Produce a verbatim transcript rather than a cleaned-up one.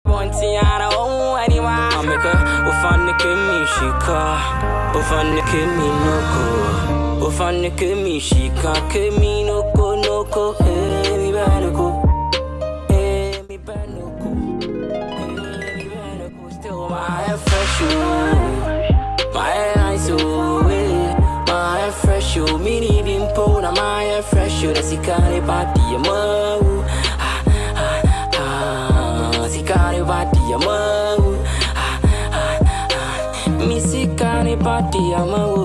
Pontiana, oh, anyone. I make her, oh, fun to kill me, she car. Oh, fun to kill me, no go. Oh, fun to kill me, she can't kill me, no go, no go. Hey, me bad, no go. Hey, me bad, no go. Hey, me bad, no go. Still, my hair fresh, oh. My hair nice, oh. My hair fresh, oh. Me need import, my hair fresh, oh. That's the kind of party, I'm oh. Sikane party ama, ah ah ah. Mi sikane party ama.